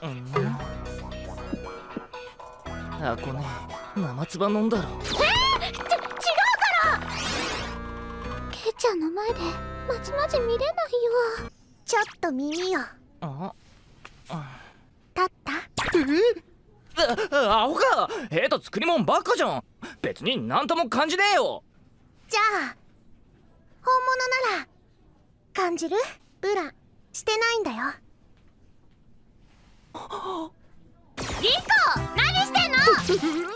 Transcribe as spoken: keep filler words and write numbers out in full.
あこね生唾飲んだろ。 えー、ち違うからケイちゃんの前でまじまじ見れないよ。ちょっと耳を。 あ立った？ えあアホか。えと作り物ばっかじゃん。別になんとも感じねえよ。 じゃあ本物なら感じる？ブラしてないんだよ。リコ何してんの？